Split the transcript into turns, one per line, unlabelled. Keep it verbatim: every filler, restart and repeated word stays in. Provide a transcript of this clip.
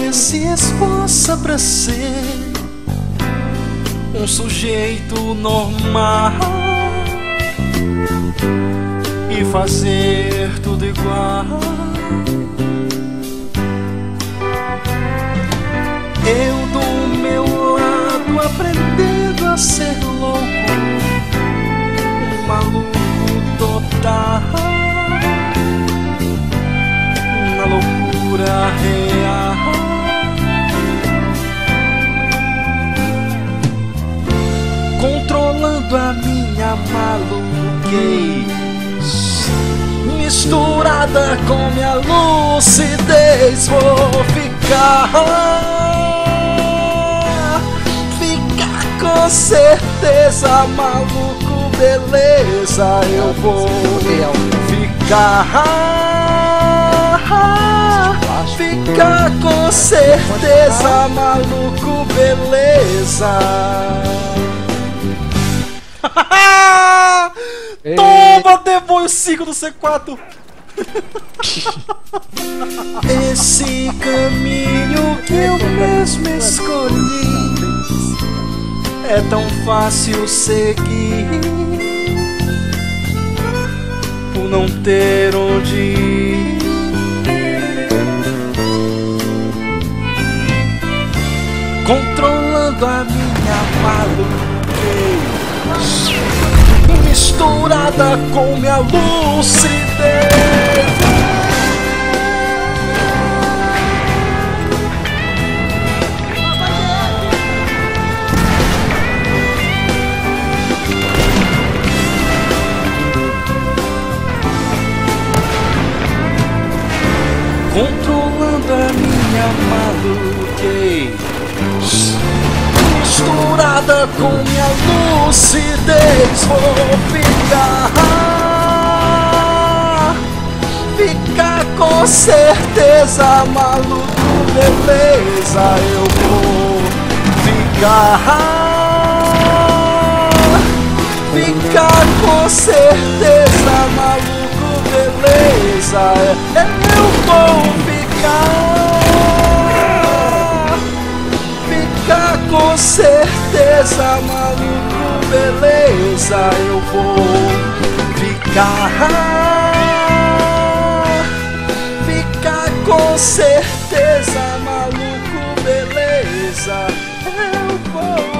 Você se esforça pra ser um sujeito normal e fazer tudo igual. Eu do meu lado aprendendo a ser louco, um maluco total, na loucura real. Controlando a minha maluquez, misturada com minha lucidez, vou ficar, ficar com certeza maluco, beleza, eu vou ficar, ficar com certeza maluco, beleza. Toma, devolve o cinco do C quatro. Esse caminho que eu mesmo escolhi é tão fácil seguir, por não ter onde ir. Controlando a minha maluquez, misturada com minha lucidez. Controlando a minha maluquez, misturada com minha lucidez, vou ficar, ficar com certeza maluco, beleza, eu vou ficar, ficar com certeza maluco, beleza, eu vou ficar, ficar com certeza maluco, beleza, eu vou ficar, ficar com certeza maluco, beleza, eu vou